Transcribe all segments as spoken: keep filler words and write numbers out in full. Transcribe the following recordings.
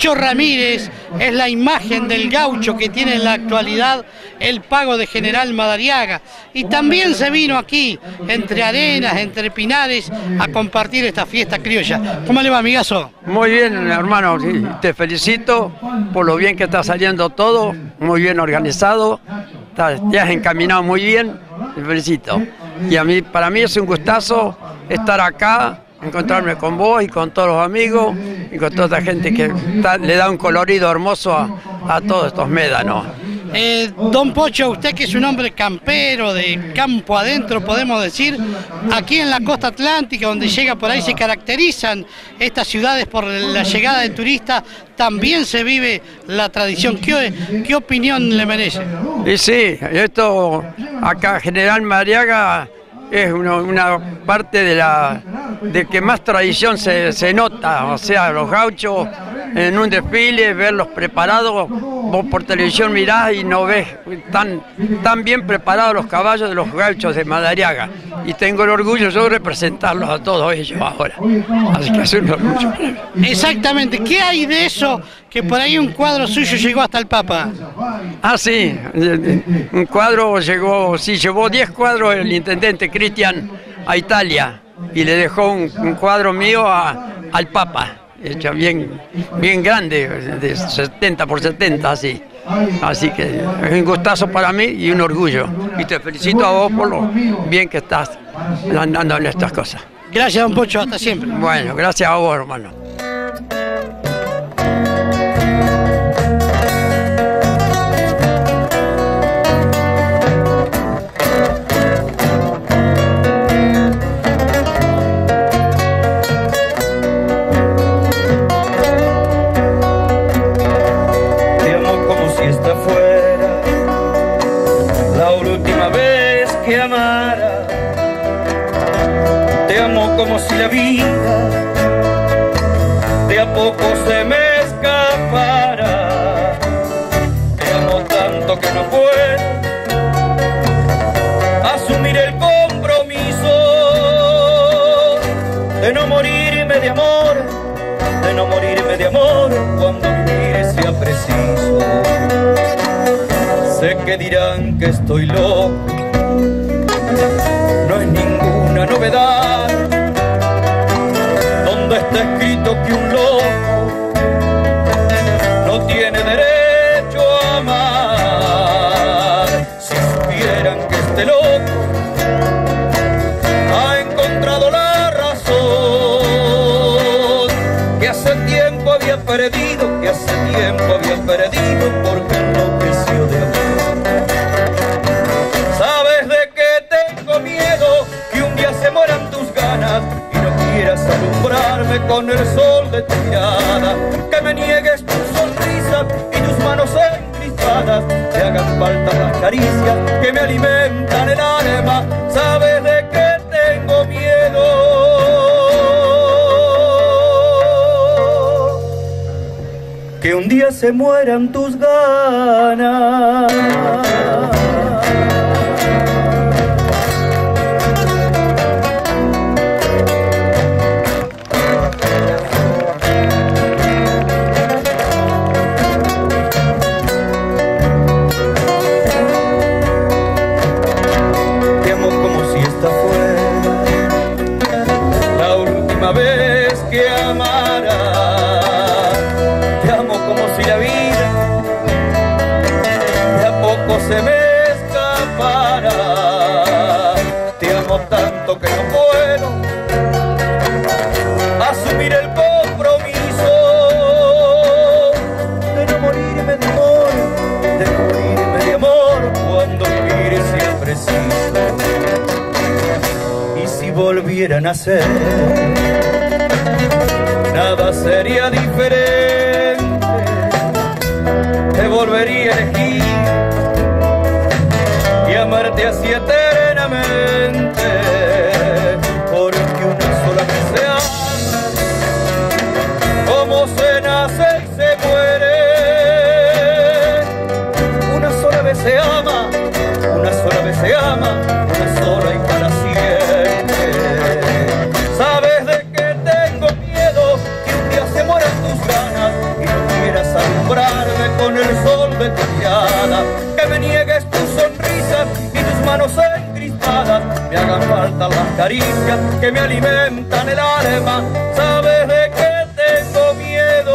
Pocho Ramírez es la imagen del gaucho que tiene en la actualidad el Pago de General Madariaga. Y también se vino aquí, entre Arenas, entre Pinares, a compartir esta fiesta criolla. ¿Cómo le va, amigazo? Muy bien, hermano. Sí, te felicito por lo bien que está saliendo todo, muy bien organizado. Te has encaminado muy bien, te felicito. Y a mí, para mí es un gustazo estar acá, encontrarme con vos y con todos los amigos y con toda esta gente que está, le da un colorido hermoso a, a todos estos médanos. Eh, don Pocho, usted que es un hombre campero, de campo adentro, podemos decir, aquí en la costa atlántica, donde llega por ahí, se caracterizan estas ciudades por la llegada de turistas, también se vive la tradición. ¿Qué, qué opinión le merece? Y sí, esto acá General Madariaga es una, una parte de la de que más tradición se, se nota, o sea, los gauchos en un desfile, verlos preparados, vos por televisión mirás y no ves tan, tan bien preparados los caballos de los gauchos de Madariaga. Y tengo el orgullo yo de representarlos a todos ellos ahora. Así que es un orgullo. Exactamente, ¿qué hay de eso que por ahí un cuadro suyo llegó hasta el Papa? Ah, sí, un cuadro llegó, sí, llevó diez cuadros el intendente Cristian a Italia y le dejó un, un cuadro mío a, al Papa, hecho bien, bien grande, de setenta por setenta, así. Así que es un gustazo para mí y un orgullo. Y te felicito a vos por lo bien que estás andando en estas cosas. Gracias, don Pocho, hasta siempre. Bueno, gracias a vos, hermano. Como si la vida de a poco se me escapara. Te amo tanto que no puedo asumir el compromiso de no morirme de amor, de no morirme de amor cuando vivir sea preciso. Sé que dirán que estoy loco, no es ninguna novedad. Está escrito que un loco no tiene derecho a amar. Si supieran que este loco ha encontrado la razón que hace tiempo había perdido, que hace tiempo había perdido porque enloqueció de amor. ¿Sabes de qué tengo miedo? Que un día se mueran tus ganas y no quieras alumbrarme con el sol de tu mirada, que me niegues tu sonrisa y tus manos encrispadas, te hagan falta las caricias que me alimentan el alma. ¿Sabes de qué tengo miedo? Que un día se mueran tus ganas. Se me escapará. Te amo tanto que no puedo asumir el compromiso de no morirme de amor, de no morirme de amor cuando vivir sea preciso. Y si volviera a nacer, nada sería diferente. Te volvería a elegir y amarte así eternamente, porque una sola vez se ama, como se nace y se muere. Una sola vez se ama, una sola vez se ama, una sola y para siempre. ¿Sabes de qué tengo miedo? Que un día se mueran tus ganas y no de tu mirada, que me niegues tu sonrisa y tus manos encrispadas, me hagan falta las caricias que me alimentan el alma. Sabes de qué tengo miedo,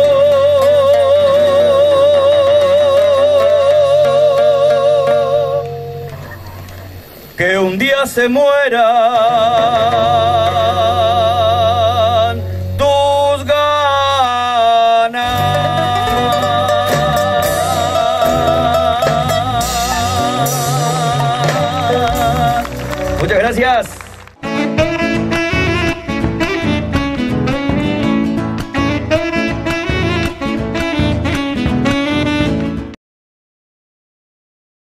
que un día se mueran tus ganas. Muchas gracias.